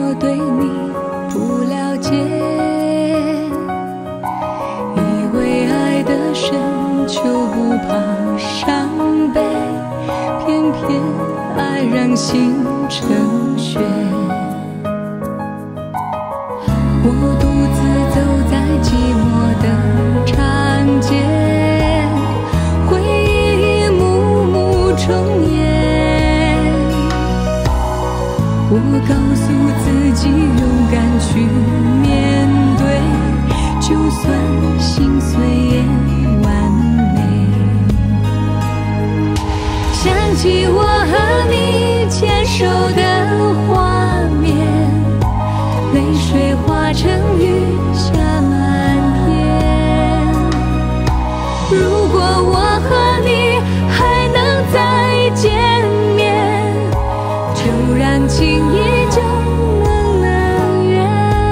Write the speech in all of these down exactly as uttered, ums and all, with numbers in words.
我对你不了解，以为爱得深就不怕伤悲，偏偏爱让心成雪。我独自走在寂寞的长街，回忆一幕幕重演。我告诉自己勇敢去面对，就算心碎也完美。想起我和你牵手的画面，泪水化成雨下满天。如果我和你还能再见面，就让情依旧能能圆。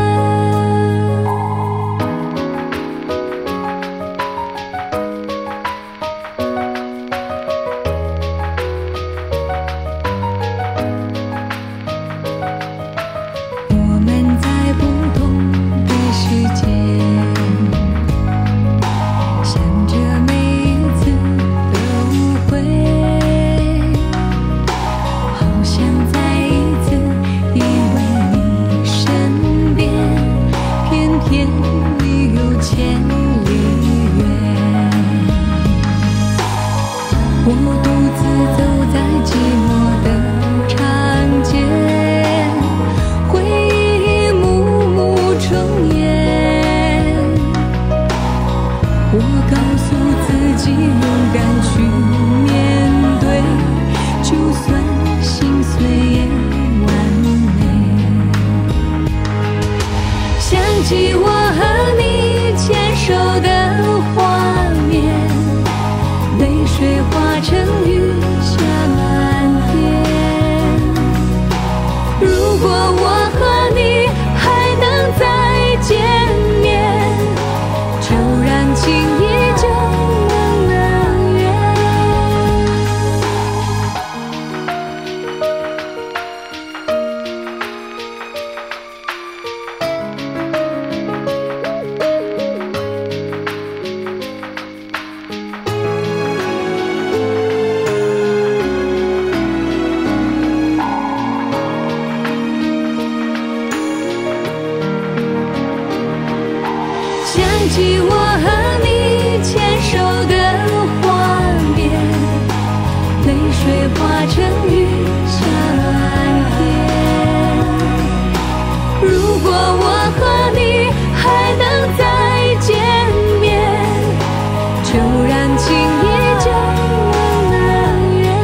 我们在不同的世界，想着每一次的误会，好想再一次依偎你身边，偏偏你有千里远。我独自走在寂寞的长街，回忆一幕幕重演。我告诉自己勇敢去面对，就算心碎也完美。想起我和你牵手的画面，泪水化成雨下满天。如果我和你还能再见面，就让情依旧能能圆。想起我和你牵手的画面，泪水化成雨下满天。如果我和你还能再见面，就让情依旧能能圆。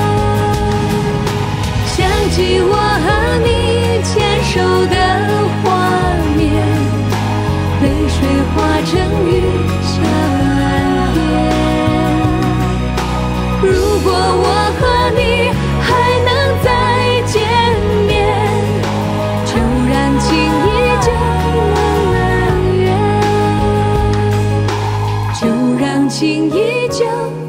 想起我和你牵手的画面，泪水化成雨下满天。如果我和你还能再见面，就让情依旧能能圆，就让情依旧